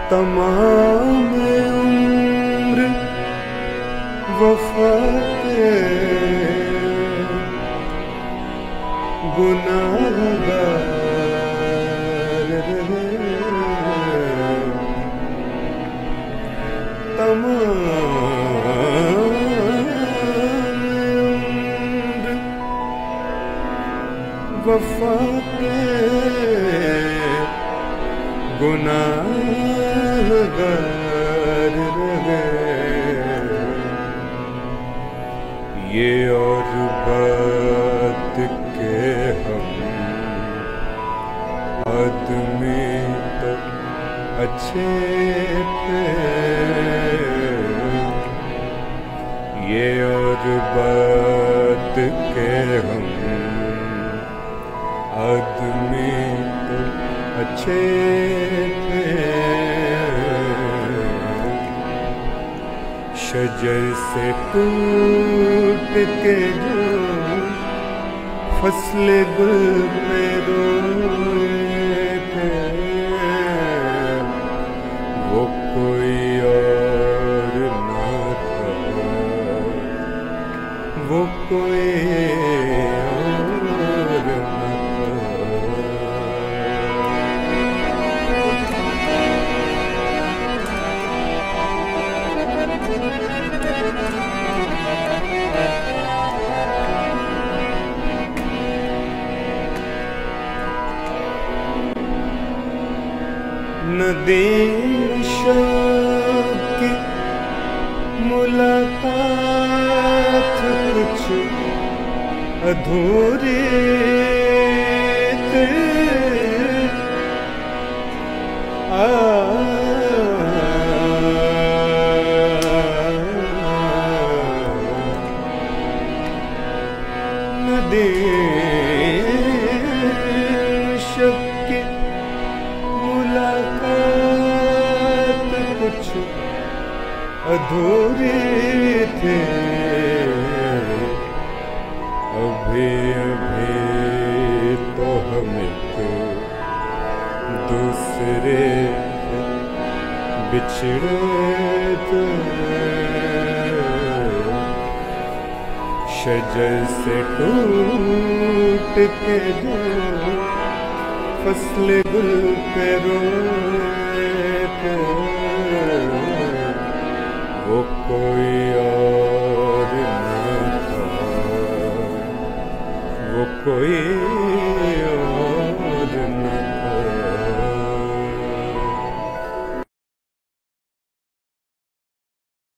तमाम उम्र वफा के गुनाहगार रहे। तमाम उम्र वफा के गुनाहगार रहे। ये और बात के हम आदमी तो अच्छे थे। ये और बात के हम आदमी तो अच्छे थे। शजर से टूट के जो फसल गुल पे रोए थे, वो कोई और न था, वो कोई और न था। नदीम शौक़ की मुलाकात कुछ अधूरी थी। नदीम शौक़ की मुलाकात कुछ अधूरी थी। अभी अभी तो हम एक दूसरे बिछड़े थे। शजर से टूट के जो फसल गुल पे रोए थे, वो कोई और न था, वो कोई और